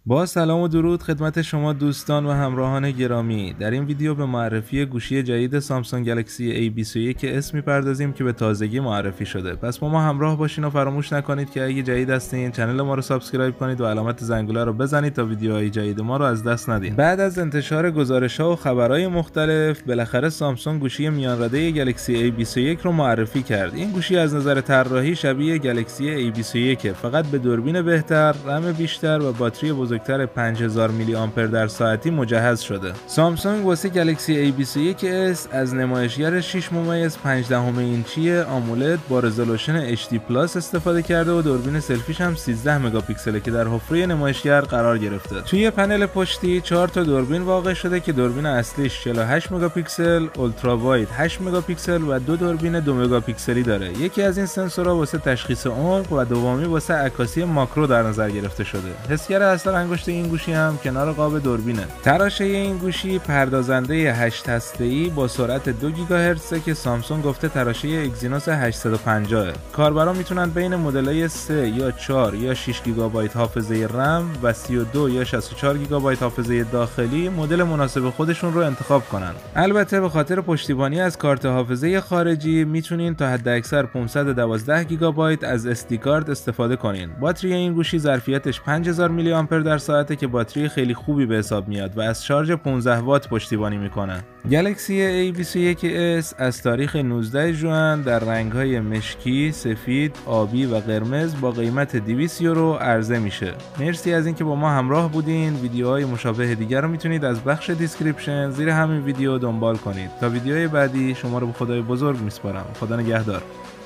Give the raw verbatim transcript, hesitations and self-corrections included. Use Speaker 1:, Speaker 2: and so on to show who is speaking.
Speaker 1: با سلام و درود خدمت شما دوستان و همراهان گرامی. در این ویدیو به معرفی گوشی جدید سامسونگ گلکسی ای بیست و یک اس میپردازیم که به تازگی معرفی شده. پس با ما همراه باشین و فراموش نکنید که اگه جدید هستین چنل ما رو سابسکرایب کنید و علامت زنگوله رو بزنید تا ویدیوهای جدید ما رو از دست ندین. بعد از انتشار گزارش‌ها و خبرهای مختلف، بالاخره سامسونگ گوشی میان رده گلکسی ای بیست و یک رو معرفی کرد. این گوشی از نظر طراحی شبیه گلکسی ای بیست و یک، فقط به دوربین بهتر، رم بیشتر و باتری بزرگتر پنج هزار میلی آمپر در ساعتی مجهز شده. سامسونگ واسه گلکسی ای بیست و یک اس از نمایشگر شش ممیز پنج دهم اینچی آمولد با رزولوشن اچ دی پلاس استفاده کرده و دوربین سلفیش هم سیزده مگاپیکسله که در حفره نمایشگر قرار گرفته. توی پنل پشتی چهار تا دوربین واقع شده که دوربین اصلیش چهل و هشت مگاپیکسل، اولترا واید هشت مگاپیکسل و دو دوربین دو مگاپیکسلی داره. یکی از این سنسورها واسه تشخیص عمق و دومی واسه عکاسی ماکرو در نظر گرفته شده. حسگر اثر انگشت این گوشی هم کنار قاب دوربینه. تراشه این گوشی پردازنده هشت هسته‌ای با سرعت دو گیگاهرتز که سامسونگ گفته تراشه اگزینوس هشتصد و پنجاه. کاربرا میتونن بین مدل‌های سه یا چهار یا شش گیگابایت حافظه رم و سی و دو یا شصت و چهار گیگابایت حافظه داخلی مدل مناسب خودشون رو انتخاب کنن. البته به خاطر پشتیبانی از کارت حافظه خارجی میتونین تا حداکثر پانصد و دوازده گیگابایت از اس دی کارت استفاده کنین. باتری این گوشی ظرفیتش پنج هزار میلی آمپر در ساعته که باتری خیلی خوبی به حساب میاد و از شارژ پانزده وات پشتیبانی میکنه. گلکسی ای بیست و یک اس از تاریخ نوزده ژوئن در رنگ‌های مشکی، سفید، آبی و قرمز با قیمت دویست یورو عرضه میشه. مرسی از اینکه با ما همراه بودین. ویدیوهای مشابه دیگر رو میتونید از بخش دیسکریپشن زیر همین ویدیو دنبال کنید. تا ویدیوهای بعدی شما رو به خدای بزرگ میسپارم. خدا نگهدار.